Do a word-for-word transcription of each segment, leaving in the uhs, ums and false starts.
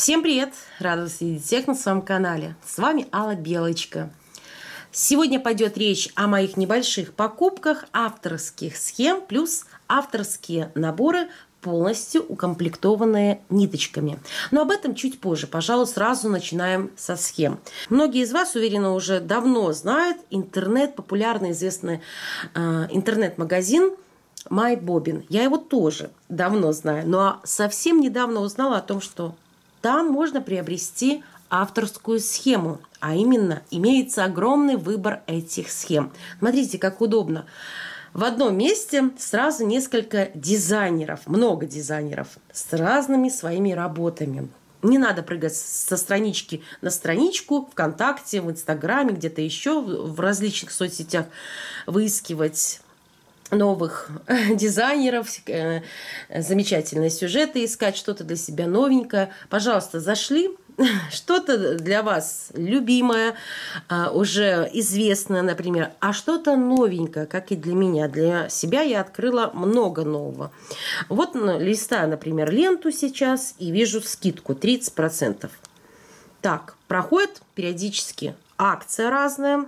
Всем привет! Рада вас видеть всех на своем канале. С вами Алла Белочка. Сегодня пойдет речь о моих небольших покупках, авторских схем плюс авторские наборы, полностью укомплектованные ниточками. Но об этом чуть позже. Пожалуй, сразу начинаем со схем. Многие из вас, уверена, уже давно знают интернет, популярный, известный э, интернет-магазин MyBobbin. Я его тоже давно знаю, но совсем недавно узнала о том, что там можно приобрести авторскую схему, а именно имеется огромный выбор этих схем. Смотрите, как удобно. В одном месте сразу несколько дизайнеров, много дизайнеров с разными своими работами. Не надо прыгать со странички на страничку, ВКонтакте, в Инстаграме, где-то еще, в различных соцсетях выискивать новых дизайнеров, замечательные сюжеты искать, что-то для себя новенькое. Пожалуйста, зашли, что-то для вас любимое, уже известное, например, а что-то новенькое, как и для меня. Для себя я открыла много нового. Вот листаю, например, ленту сейчас и вижу скидку тридцать процентов. Так, проходит периодически акция разная,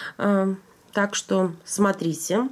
так что смотрите.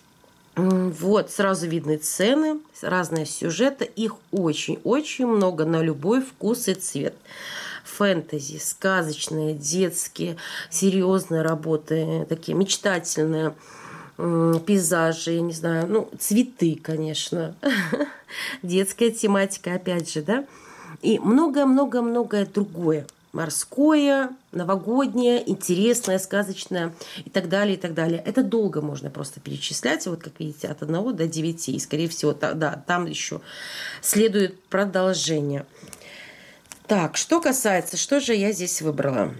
Вот, сразу видны цены, разные сюжеты. Их очень-очень много на любой вкус и цвет. Фэнтези, сказочные, детские, серьезные работы, такие мечтательные, пейзажи, я не знаю, ну, цветы, конечно. Детская тематика, опять же, да. И многое-многое-многое другое. Морское, новогоднее, интересное, сказочное и так далее, и так далее. Это долго можно просто перечислять. Вот, как видите, от одного до девяти. И, скорее всего, да, там еще следует продолжение. Так, что касается, что же я здесь выбрала?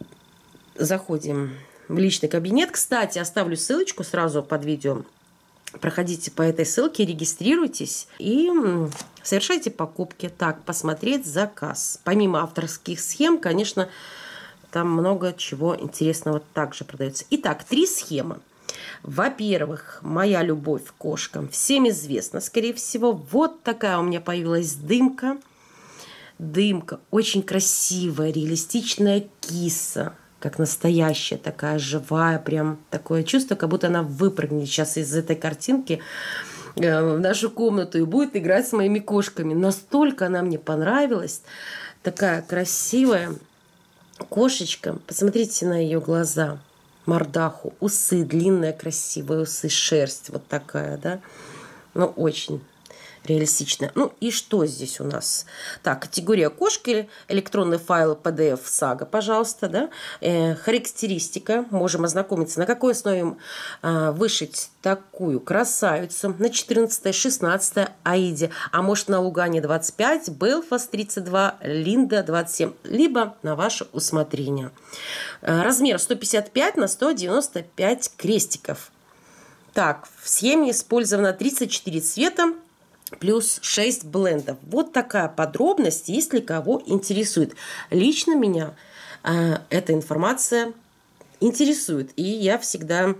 Заходим в личный кабинет. Кстати, оставлю ссылочку сразу под видео. Проходите по этой ссылке, регистрируйтесь и совершайте покупки. Так, посмотреть заказ. Помимо авторских схем, конечно, там много чего интересного также продается. Итак, три схемы. Во-первых, моя любовь к кошкам. Всем известна, скорее всего. Вот такая у меня появилась дымка. Дымка. Очень красивая, реалистичная киса. Как настоящая, такая живая, прям такое чувство, как будто она выпрыгнет сейчас из этой картинки в нашу комнату и будет играть с моими кошками. Настолько она мне понравилась. Такая красивая кошечка. Посмотрите на ее глаза, мордаху, усы, длинные, красивые усы, шерсть вот такая, да. Ну, очень реалистично. Ну и что здесь у нас? Так, категория кошки, электронный файл пи ди эф сага, пожалуйста, да. Э, характеристика. Можем ознакомиться, на какой основе э, вышить такую красавицу. На четырнадцатое шестнадцатое Аиде, а может на Лугане двадцать пять, Белфаст тридцать два, Линда двадцать семь, либо на ваше усмотрение. Э, размер сто пятьдесят пять на сто девяносто пять крестиков. Так, в схеме использовано тридцать четыре цвета, плюс шесть блендов. Вот такая подробность, если кого интересует. Лично меня э, эта информация интересует. И я всегда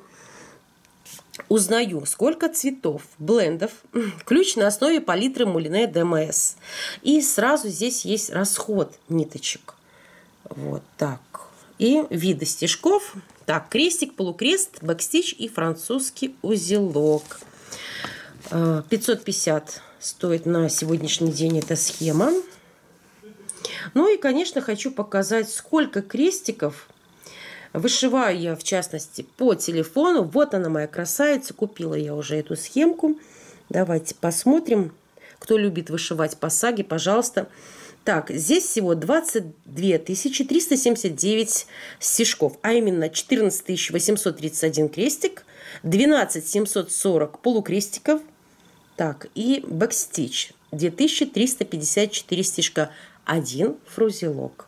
узнаю, сколько цветов, блендов. Ключ на основе палитры Мулине ди эм эс. И сразу здесь есть расход ниточек. Вот так. И виды стежков. Так, крестик, полукрест, бэкстич и французский узелок. пятьсот пятьдесят стоит на сегодняшний день эта схема. Ну и, конечно, хочу показать, сколько крестиков вышиваю я, в частности, по телефону. Вот она, моя красавица. Купила я уже эту схемку. Давайте посмотрим. Кто любит вышивать по саге, пожалуйста. Так, здесь всего двадцать две тысячи триста семьдесят девять стежков, а именно четырнадцать тысяч восемьсот тридцать один крестик, двенадцать тысяч семьсот сорок полукрестиков, так, и бэкстич две тысячи триста пятьдесят четыре стежка, один фрузелок.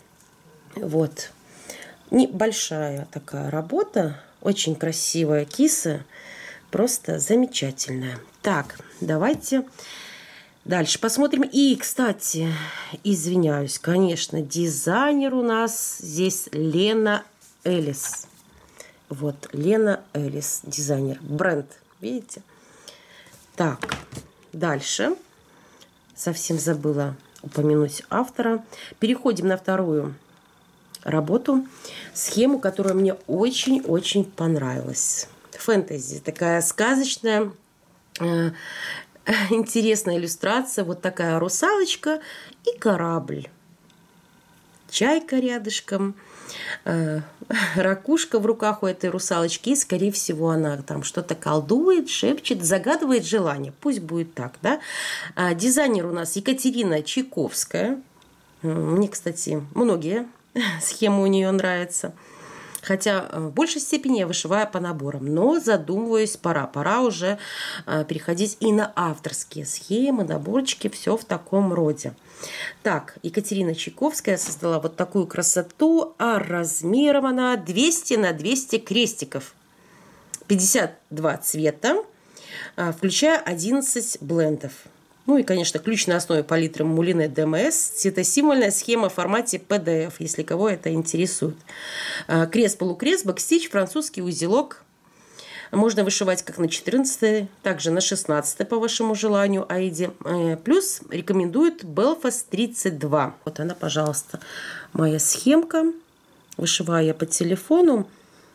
Вот. Небольшая такая работа, очень красивая киса, просто замечательная. Так, давайте дальше посмотрим. И, кстати, извиняюсь, конечно, дизайнер у нас здесь Лена Элис. Вот, Лена Элис, дизайнер, бренд, видите? Так, дальше. Совсем забыла упомянуть автора. Переходим на вторую работу. Схему, которая мне очень-очень понравилась. Фэнтези. Такая сказочная, э, интересная иллюстрация. Вот такая русалочка и корабль. Чайка рядышком. Э, ракушка в руках у этой русалочки. И, скорее всего, она там что-то колдует, шепчет, загадывает желание. Пусть будет так, да? А, дизайнер у нас Екатерина Чайковская. Мне, кстати, многие схемы у нее нравятся. Хотя в большей степени я вышиваю по наборам. Но задумываюсь, пора. Пора уже переходить и на авторские схемы, наборчики. Все в таком роде. Так, Екатерина Чайковская создала вот такую красоту. А размером она двести на двести крестиков. пятьдесят два цвета, включая одиннадцать блендов. Ну и, конечно, ключ на основе палитры Мулине ди эм эс. Цветосимвольная схема в формате пи ди эф, если кого это интересует. Крест-полукрест, бэкстич, французский узелок. Можно вышивать как на четырнадцатой, также на шестнадцатой по вашему желанию, Аиде. Плюс рекомендует Belfast тридцать два. Вот она, пожалуйста, моя схемка. Вышиваю я по телефону.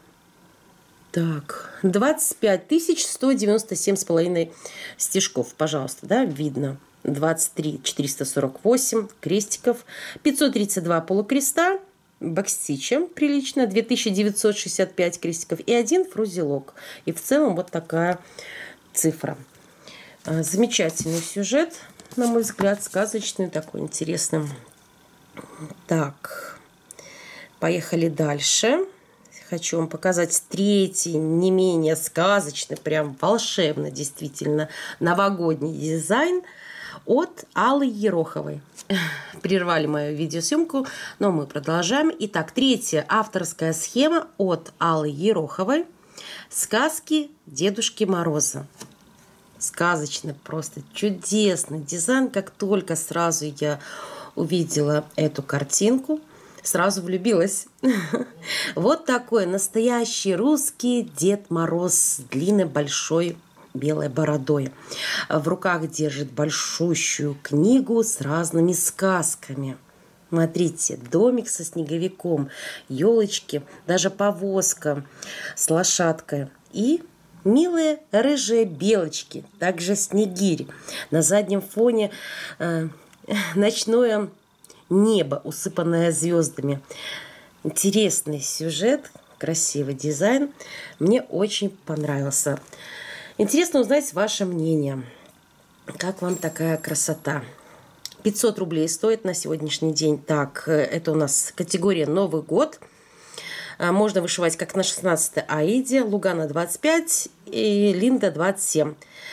Так, двадцать пять тысяч сто девяносто семь с половиной стежков, пожалуйста, да, видно. двадцать три тысячи четыреста сорок восемь крестиков, пятьсот тридцать два полукреста, бэкстича прилично, две тысячи девятьсот шестьдесят пять крестиков и один фрузелок. И в целом вот такая цифра. Замечательный сюжет, на мой взгляд, сказочный, такой интересный. Так, поехали дальше. Хочу вам показать третий, не менее сказочный, прям волшебно, действительно, новогодний дизайн от Аллы Ероховой. Прервали мою видеосъемку, но мы продолжаем. Итак, третья авторская схема от Аллы Ероховой. Сказки Дедушки Мороза. Сказочный, просто чудесный дизайн. Как только сразу я увидела эту картинку, сразу влюбилась. Вот такой настоящий русский Дед Мороз с длинной большой белой бородой. В руках держит большущую книгу с разными сказками. Смотрите, домик со снеговиком, елочки, даже повозка с лошадкой и милые рыжие белочки, также снегирь. На заднем фоне э, ночное небо, усыпанное звездами. Интересный сюжет, красивый дизайн. Мне очень понравился. Интересно узнать ваше мнение. Как вам такая красота? пятьсот рублей стоит на сегодняшний день. Так, это у нас категория Новый год. Можно вышивать как на шестнадцатой Аиде, Лугана двадцать пять и Линда двадцать семь.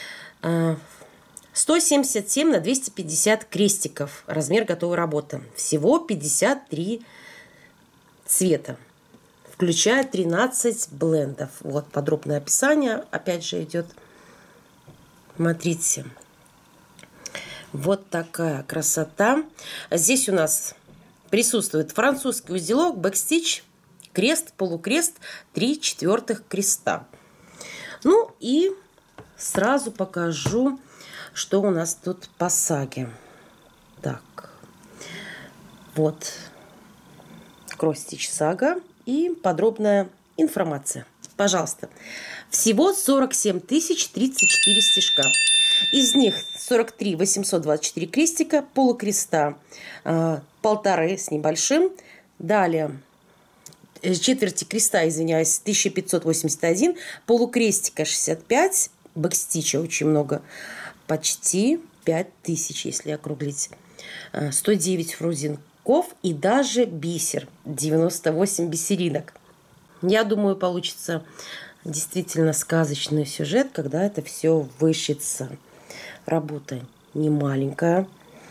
сто семьдесят семь на двести пятьдесят крестиков. Размер готовой работы. Всего пятьдесят три цвета. Включая тринадцать блендов. Вот подробное описание. Опять же идет. Смотрите. Вот такая красота. Здесь у нас присутствует французский узелок, бэкстич, крест, полукрест, три четвертых креста. Ну и сразу покажу, что у нас тут по саге. Так, вот Кросс-стич сага и подробная информация. Пожалуйста. Всего сорок семь тысяч тридцать четыре стежка. Из них сорок три тысячи восемьсот двадцать четыре крестика, полукреста э, полторы с небольшим. Далее четверти креста, извиняюсь, тысяча пятьсот восемьдесят один, полукрестика шестьдесят пять, бэкстича очень много, почти пять тысяч, если округлить. сто девять фрузенков и даже бисер, девяносто восемь бисеринок. Я думаю, получится действительно сказочный сюжет, когда это все вышится. Работа не маленькая.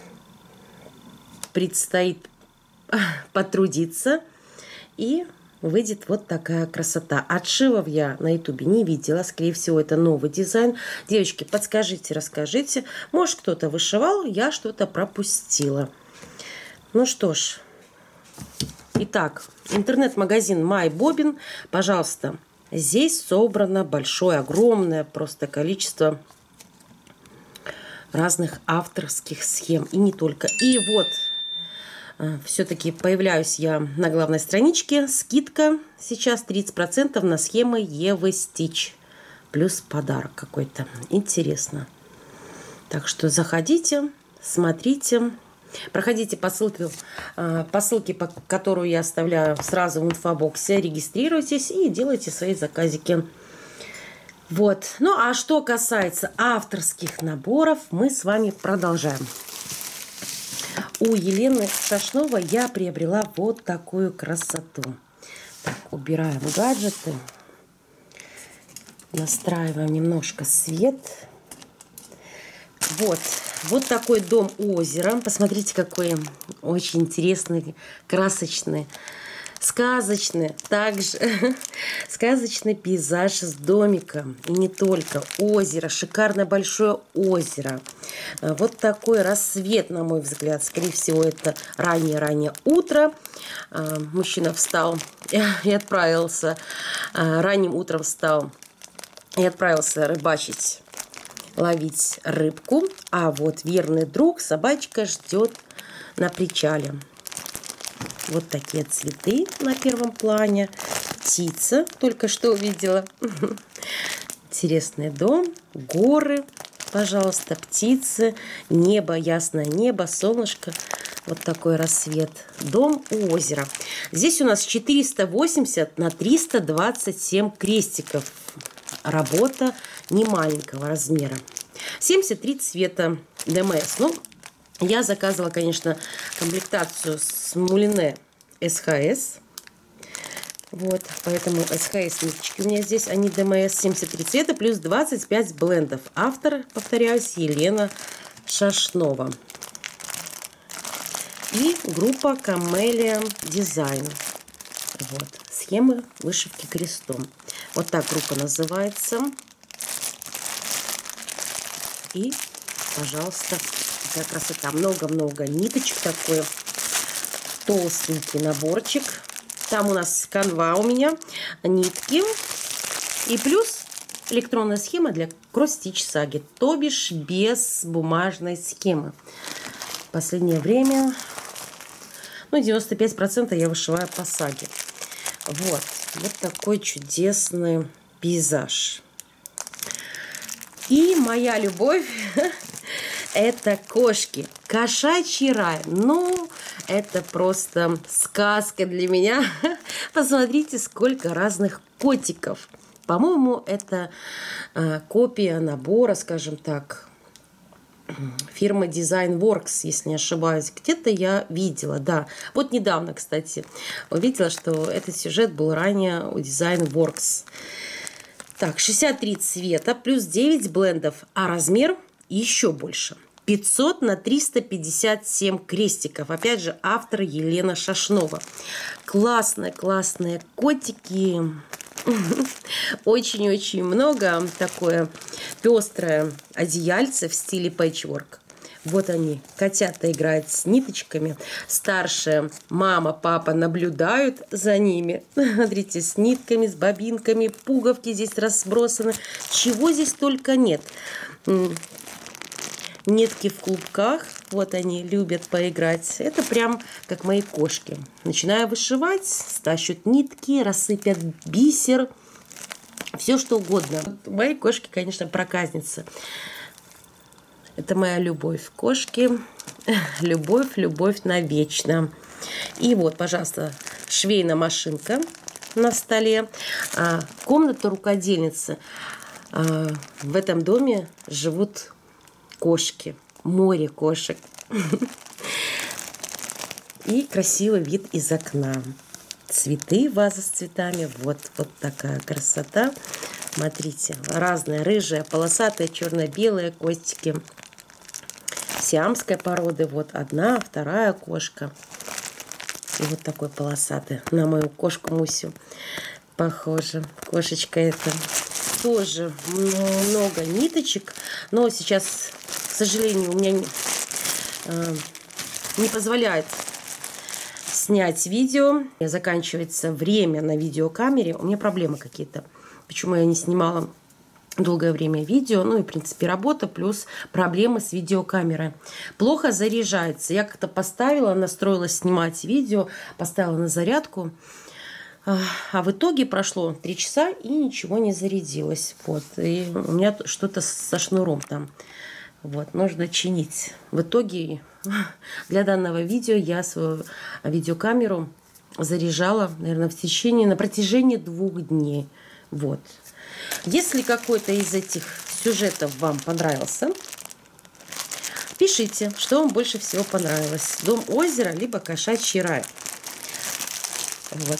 Предстоит потрудиться. И выйдет вот такая красота. Отшивов я на ютубе не видела. Скорее всего, это новый дизайн. Девочки, подскажите, расскажите. Может, кто-то вышивал, я что-то пропустила. Ну что ж. Итак, интернет-магазин MyBobbin. Пожалуйста, здесь собрано большое, огромное просто количество разных авторских схем. И не только. И вот, все-таки появляюсь я на главной страничке. Скидка сейчас тридцать процентов на схемы Евы Стич. Плюс подарок какой-то. Интересно. Так что заходите, смотрите. Проходите по ссылке, по ссылке, по которую я оставляю сразу в инфобоксе. Регистрируйтесь и делайте свои заказики. Вот. Ну, а что касается авторских наборов, мы с вами продолжаем. У Елены Шашновой я приобрела вот такую красоту. Так, убираем гаджеты. Настраиваем немножко свет. Вот. Вот такой дом у озера. Посмотрите, какой очень интересный, красочный, сказочный. Также сказочный пейзаж с домиком. И не только. Озеро. Шикарное большое озеро. Вот такой рассвет, на мой взгляд. Скорее всего, это раннее-раннее утро. Мужчина встал и отправился. Ранним утром встал и отправился рыбачить, ловить рыбку. А вот верный друг, собачка, ждет на причале. Вот такие цветы на первом плане. Птица только что увидела. Интересный дом, горы, пожалуйста, птицы, небо, ясное небо, солнышко. Вот такой рассвет. Дом у озера. Здесь у нас четыреста восемьдесят на триста двадцать семь крестиков. Работа не маленького размера. семьдесят три цвета ДМС. Ну, я заказывала, конечно, комплектацию с Мулине СХС. Вот, поэтому СХС ниточки у меня здесь, они ДМС. семьдесят три цвета плюс двадцать пять блендов. Автор, повторяюсь, Елена Шашнова. И группа Камелия Дизайн. Вот, схемы вышивки крестом. Вот так группа называется. И, пожалуйста, такая красота. Много-много ниточек. Такой толстенький наборчик. Там у нас канва у меня, нитки. И плюс электронная схема для кросс-стич саги. То бишь без бумажной схемы. В последнее время, ну, девяносто пять процентов я вышиваю по саге. Вот. Вот такой чудесный пейзаж. И моя любовь это кошки. Кошачий рай. Ну, это просто сказка для меня. Посмотрите, сколько разных котиков. По-моему, это э, копия набора, скажем так, фирмы Designworks, если не ошибаюсь. Где-то я видела, да. Вот недавно, кстати, увидела, что этот сюжет был ранее у Designworks. Так, шестьдесят три цвета, плюс девять блендов, а размер еще больше. пятьсот на триста пятьдесят семь крестиков. Опять же, автор Елена Шашнова. Классные, классные котики. Очень-очень много. Такое пестрое одеяльце в стиле пэтчворк. Вот они, котята играют с ниточками. Старшая мама, папа наблюдают за ними. Смотрите, с нитками, с бобинками. Пуговки здесь разбросаны. Чего здесь только нет. Нитки в клубках. Вот они любят поиграть. Это прям как мои кошки. Начинаю вышивать, стащут нитки, рассыпят бисер. Все что угодно. Мои кошки, конечно, проказницы. Это моя любовь. Кошки. Любовь, любовь навечно. И вот, пожалуйста, швейная машинка на столе. Комната рукодельницы. В этом доме живут кошки. Море кошек. И красивый вид из окна. Цветы, ваза с цветами. Вот, вот такая красота. Смотрите, разные рыжие, полосатые, черно-белые костики. Сиамской породы. Вот одна, вторая кошка. И вот такой полосатый. На мою кошку Мусю похоже. Кошечка эта. Тоже много ниточек. Но сейчас, к сожалению, у меня не, э, не позволяет снять видео. Заканчивается время на видеокамере. У меня проблемы какие-то. Почему я не снимала долгое время видео, ну и, в принципе, работа, плюс проблемы с видеокамерой. Плохо заряжается. Я как-то поставила, настроилась снимать видео, поставила на зарядку, а в итоге прошло три часа и ничего не зарядилось. Вот. И у меня что-то со шнуром там. Вот, нужно чинить. В итоге для данного видео я свою видеокамеру заряжала, наверное, в течение, на протяжении двух дней. Вот. Если какой-то из этих сюжетов вам понравился, пишите, что вам больше всего понравилось. Дом озера, либо кошачий рай. Вот.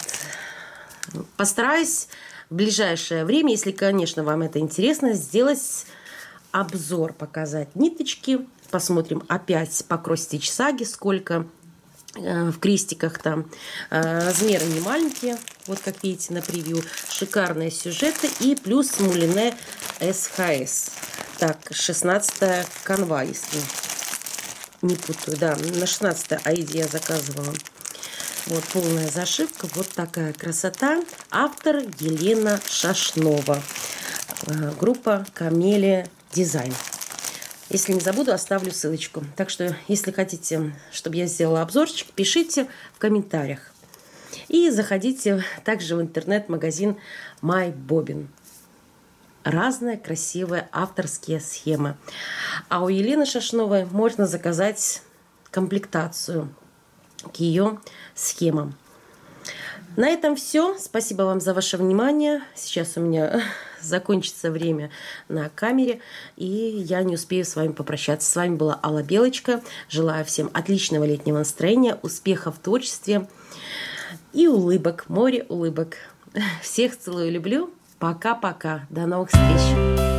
Постараюсь в ближайшее время, если, конечно, вам это интересно, сделать обзор, показать ниточки. Посмотрим опять по кросс-стич саги, сколько э, в крестиках там. Э, размеры не маленькие, вот как видите на превью. Шикарные сюжеты и плюс мулине эс ха эс. Так, шестнадцатая канва, если не путаю. Да, на шестнадцатой аиде я заказывала. Вот полная зашивка, вот такая красота. Автор Елена Шашнова. Э, группа Камелия Дизайн. Если не забуду, оставлю ссылочку. Так что, если хотите, чтобы я сделала обзорчик, пишите в комментариях. И заходите также в интернет-магазин MyBobbin. Разные красивые авторские схемы. А у Елены Шашновой можно заказать комплектацию к ее схемам. На этом все. Спасибо вам за ваше внимание. Сейчас у меня закончится время на камере, и я не успею с вами попрощаться. С вами была Алла Белочка. Желаю всем отличного летнего настроения, успехов в творчестве и улыбок, море улыбок. Всех целую, люблю. Пока-пока. До новых встреч.